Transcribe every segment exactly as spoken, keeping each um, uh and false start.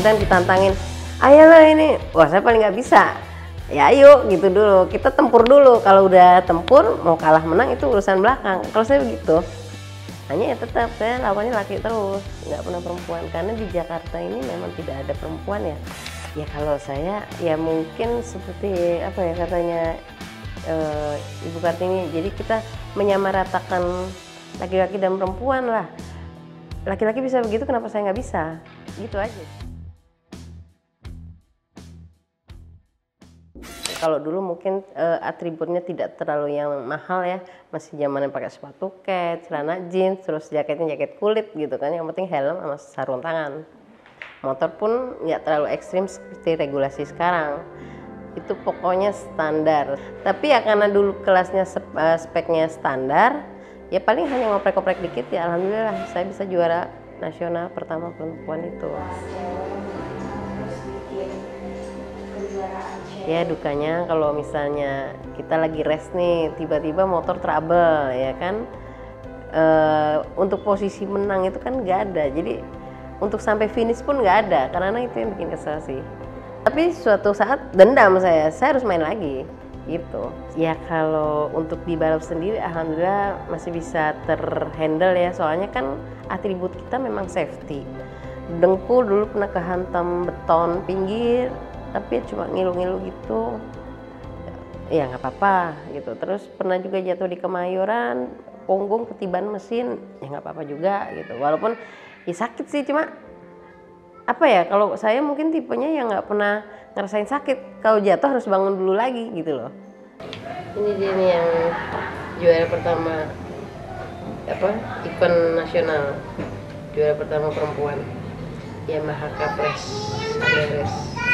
kadang ditantangin, ayolah ini, wah saya paling nggak bisa. Ya ayo gitu dulu, kita tempur dulu. Kalau udah tempur, mau kalah menang itu urusan belakang. Kalau saya begitu, hanya ya tetap saya lawannya laki terus, nggak pernah perempuan. Karena di Jakarta ini memang tidak ada perempuan ya. Ya kalau saya ya mungkin seperti apa ya katanya e, Ibu Kartini, jadi kita menyamaratakan laki-laki dan perempuan lah. Laki-laki bisa begitu, kenapa saya nggak bisa? Gitu aja. Kalau dulu mungkin e, atributnya tidak terlalu yang mahal ya, masih zamannya pakai sepatu kets, celana jeans, terus jaketnya jaket kulit gitu kan, yang penting helm sama sarung tangan. Motor pun nggak terlalu ekstrim seperti regulasi sekarang, itu pokoknya standar. Tapi ya karena dulu kelasnya speknya standar, ya paling hanya ngoprek-ngoprek dikit ya alhamdulillah saya bisa juara nasional pertama perempuan itu. Ya dukanya kalau misalnya kita lagi rest nih, tiba-tiba motor trouble ya kan, e, untuk posisi menang itu kan nggak ada, jadi untuk sampai finish pun nggak ada, karena itu yang bikin kesel sih. Tapi suatu saat dendam saya, saya harus main lagi gitu. Ya kalau untuk di balap sendiri alhamdulillah masih bisa terhandle ya, soalnya kan atribut kita memang safety. Dengkul dulu pernah kehantam beton pinggir, tapi cuma ngilu-ngilu gitu, ya nggak apa-apa gitu. Terus pernah juga jatuh di Kemayoran, punggung ketiban mesin, ya nggak apa-apa juga gitu. Walaupun ya sakit sih, cuma apa ya, kalau saya mungkin tipenya yang nggak pernah ngerasain sakit, kalau jatuh harus bangun dulu lagi gitu loh. Ini dia nih yang juara pertama apa event nasional, juara pertama perempuan Yamaha Kapres Beres.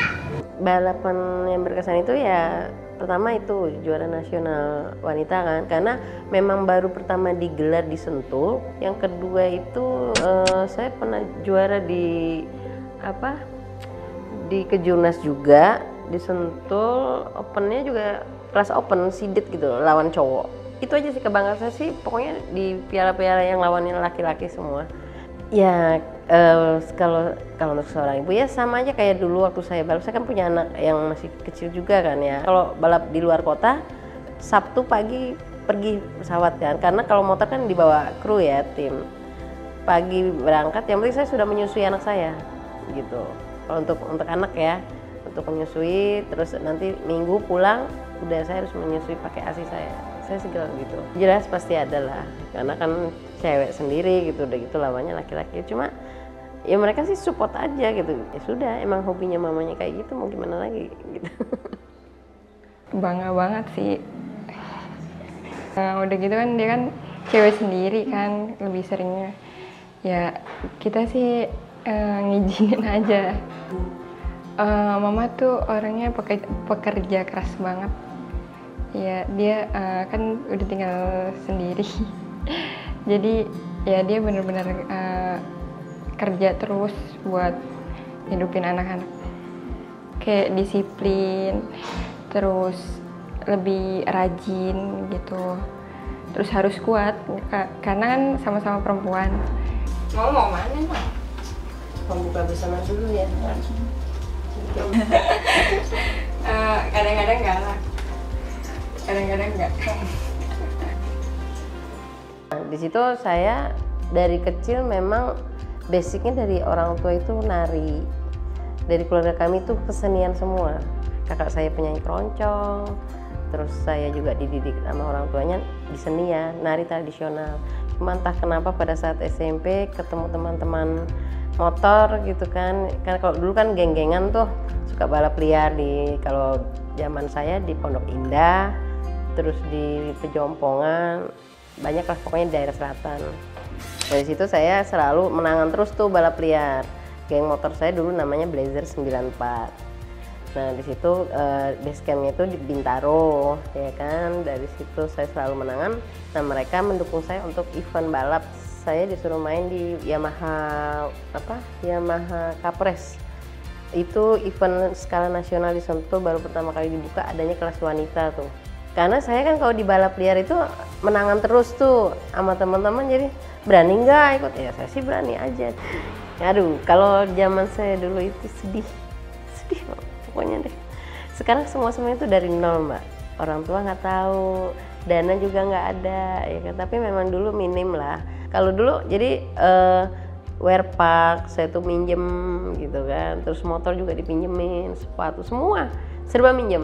Balapan yang berkesan itu ya pertama itu juara nasional wanita kan, karena memang baru pertama digelar di Sentul. Yang kedua itu uh, saya pernah juara di apa di Kejurnas juga di Sentul, opennya juga kelas open seeded gitu lawan cowok. Itu aja sih kebanggaan saya sih, pokoknya di piala-piala yang lawannya laki-laki semua. Ya uh, kalau kalau untuk seorang ibu ya sama aja kayak dulu waktu saya balap. Saya kan punya anak yang masih kecil juga kan ya. Kalau balap di luar kota, Sabtu pagi pergi pesawat kan, karena kalau motor kan dibawa kru ya, tim. Pagi berangkat, yang penting saya sudah menyusui anak saya gitu. Kalau untuk untuk anak ya, untuk menyusui, terus nanti minggu pulang udah saya harus menyusui pakai A S I saya. Saya segala gitu. Jelas pasti ada lah, karena kan cewek sendiri gitu, udah gitu lawannya laki-laki. Cuma ya mereka sih support aja gitu. Ya sudah, emang hobinya mamanya kayak gitu, mau gimana lagi gitu. Bangga banget sih. Nah, udah gitu kan dia kan cewek sendiri kan, lebih seringnya ya kita sih uh, ngizinin aja. Uh, mama tuh orangnya pekerja keras banget. Ya dia uh, kan udah tinggal sendiri. Jadi ya dia benar-benar uh, kerja terus buat hidupin anak-anak. Kayak disiplin, terus lebih rajin gitu. Terus harus kuat karena kan sama-sama perempuan. Mau mau mana nih? Mau buka bersama dulu ya. uh, kadang-kadang enggak lah. Kadang-kadang enggak. Di situ saya dari kecil memang basicnya dari orang tua itu nari. Dari keluarga kami itu kesenian semua. Kakak saya penyanyi keroncong, terus saya juga dididik sama orang tuanya di senian, nari tradisional. Cuma entah kenapa pada saat S M P ketemu teman-teman motor gitu kan, kan kalau dulu kan geng-gengan tuh suka balap liar di, kalau zaman saya di Pondok Indah, terus di Pejompongan, banyak lah pokoknya di daerah selatan. Dari situ saya selalu menangan terus tuh balap liar. Geng motor saya dulu namanya Blazer sembilan empat. Nah di situ uh, base campnya itu di Bintaro, ya kan. Dari situ saya selalu menangan. Nah mereka mendukung saya untuk event balap. Saya disuruh main di Yamaha apa? Yamaha Kapres. Itu event skala nasional di Sentul, baru pertama kali dibuka adanya kelas wanita tuh. Karena saya kan kalau di balap liar itu menangan terus tuh sama teman-teman, jadi berani nggak ikut? Ya saya sih berani aja. Aduh, kalau zaman saya dulu itu sedih, sedih pokoknya deh. Sekarang semua semua itu dari nol, Mbak. Orang tua nggak tahu, dana juga nggak ada, ya kan. Tapi memang dulu minim lah. Kalau dulu jadi uh, wear park, saya tuh minjem gitu kan. Terus motor juga dipinjemin, sepatu semua serba minjem.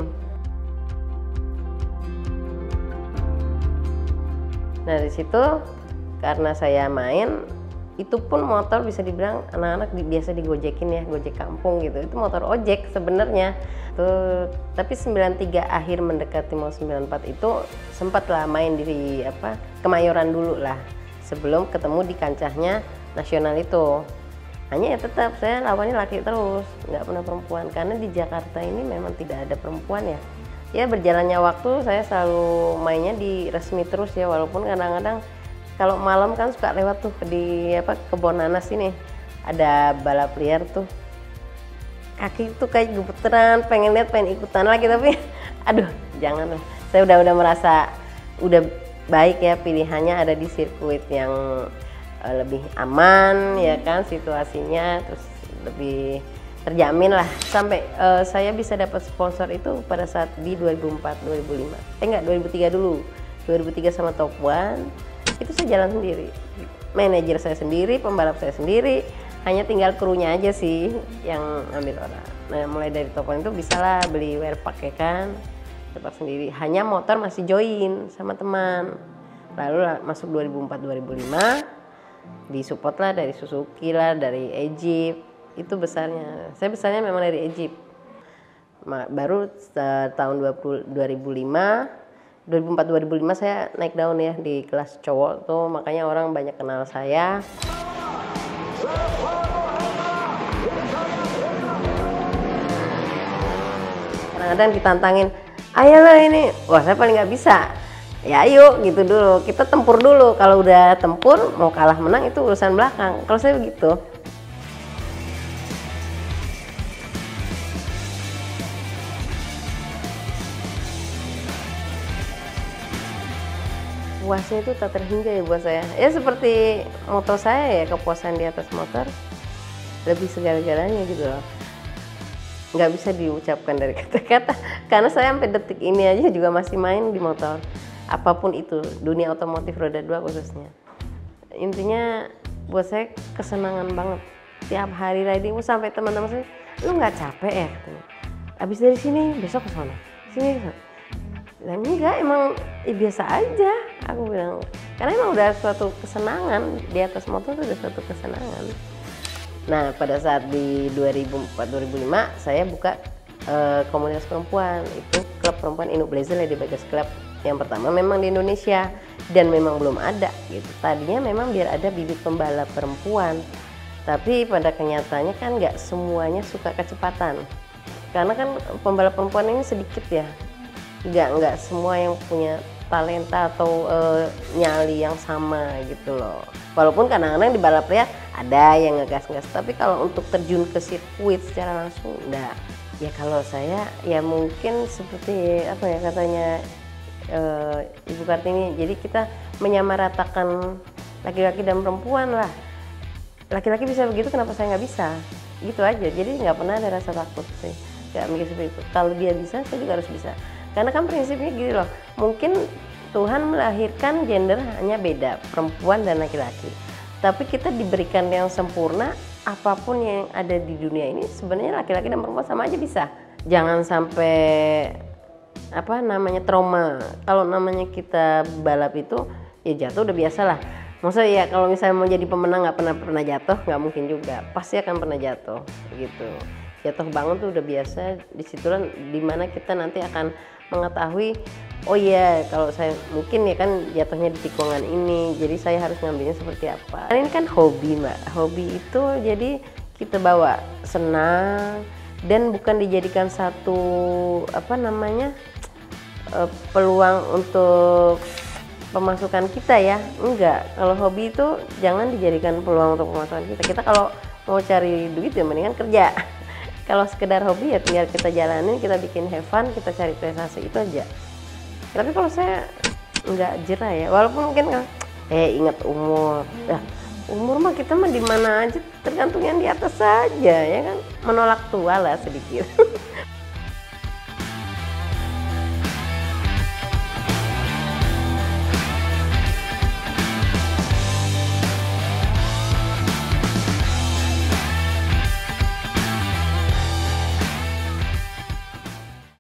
Nah di situ karena saya main. Itu pun motor bisa dibilang anak-anak di, biasa digojekin ya, gojek kampung gitu. Itu motor ojek sebenarnya. Tuh, tapi sembilan tiga akhir mendekati mau sembilan empat itu sempat lah main di apa Kemayoran dulu lah. Sebelum ketemu di kancahnya nasional itu. Hanya ya tetap saya lawannya laki terus, nggak pernah perempuan. Karena di Jakarta ini memang tidak ada perempuan ya. Ya berjalannya waktu saya selalu mainnya di resmi terus ya, walaupun kadang-kadang kalau malam kan suka lewat tuh di apa kebun nanas ini ada balap liar tuh, kaki tuh kayak gemeteran, pengen lihat, pengen ikutan lagi tapi aduh jangan lah. Saya udah udah merasa udah baik ya, pilihannya ada di sirkuit yang uh, lebih aman ya kan situasinya, terus lebih terjamin lah. Sampai uh, saya bisa dapat sponsor itu pada saat di dua ribu empat dua ribu lima eh enggak dua ribu tiga dulu, dua ribu tiga sama Top One. Itu saya jalan sendiri, manajer saya sendiri, pembalap saya sendiri, hanya tinggal krunya aja sih yang ambil orang. Nah mulai dari Top One itu bisa lah beli wear pack ya kan, dapat sendiri. Hanya motor masih join sama teman. Lalu lah, masuk dua ribu empat dua ribu lima disupport lah dari Suzuki lah, dari Egypt. Itu besarnya, saya besarnya memang dari Egypt. Baru tahun dua ribu lima dua ribu empat dua ribu lima saya naik daun ya di kelas cowok tuh, makanya orang banyak kenal saya. Kadang-kadang ditantangin, ayolah ini, wah saya paling nggak bisa. Ya ayo gitu dulu, kita tempur dulu. Kalau udah tempur mau kalah menang itu urusan belakang. Kalau saya begitu. Puasnya itu tak terhingga ya buat saya. Ya seperti moto saya ya, kepuasan di atas motor lebih segala-galanya gitu loh. Nggak bisa diucapkan dari kata-kata. Karena saya sampai detik ini aja juga masih main di motor. Apapun itu, dunia otomotif roda dua khususnya. Intinya buat saya kesenangan banget. Tiap hari riding, sampai teman-teman saya, lu nggak capek ya katanya. Abis dari sini besok ke sana, sini ke sana. Nah, enggak, emang eh, biasa aja aku bilang, karena emang udah suatu kesenangan di atas motor, itu udah suatu kesenangan. Nah pada saat di dua ribu empat dua ribu lima saya buka uh, komunitas perempuan, itu klub perempuan Inuk Blazer Lady Baggers Club yang pertama memang di Indonesia, dan memang belum ada gitu. Tadinya memang biar ada bibit pembalap perempuan, tapi pada kenyataannya kan nggak semuanya suka kecepatan, karena kan pembalap perempuan ini sedikit ya. Nggak nggak semua yang punya talenta atau uh, nyali yang sama gitu loh. Walaupun kadang-kadang di balap liar ada yang ngegas-ngegas, tapi kalau untuk terjun ke sirkuit secara langsung enggak. Ya kalau saya ya mungkin seperti apa ya katanya uh, Ibu Kartini, jadi kita menyamaratakan laki-laki dan perempuan lah. Laki-laki bisa begitu, kenapa saya nggak bisa? Gitu aja. Jadi nggak pernah ada rasa takut sih. Nggak mikir seperti itu. Kalau dia bisa, saya juga harus bisa. Karena kan prinsipnya gitu loh, mungkin Tuhan melahirkan gender hanya beda, perempuan dan laki-laki. Tapi kita diberikan yang sempurna, apapun yang ada di dunia ini sebenarnya laki-laki dan perempuan sama aja bisa. Jangan sampai apa namanya trauma. Kalau namanya kita balap itu ya jatuh udah biasa lah. Maksudnya ya kalau misalnya mau jadi pemenang nggak pernah pernah jatuh, nggak mungkin juga. Pasti akan pernah jatuh gitu. Jatuh bangun tuh udah biasa. Disitulah dimana kita nanti akan mengetahui, oh iya kalau saya mungkin ya kan jatuhnya di tikungan ini, jadi saya harus ngambilnya seperti apa. Ini kan hobi mbak, hobi itu jadi kita bawa senang dan bukan dijadikan satu apa namanya peluang untuk pemasukan kita ya, enggak. Kalau hobi itu jangan dijadikan peluang untuk pemasukan kita. Kita kalau mau cari duit ya mendingan kerja. Kalau sekedar hobi ya tinggal kita jalanin, kita bikin have fun, kita cari prestasi, itu aja. Tapi kalau saya nggak jerah ya, walaupun mungkin kan eh ingat umur, ya Umur mah kita mah di mana aja tergantung yang di atas saja ya kan, menolak tua lah sedikit.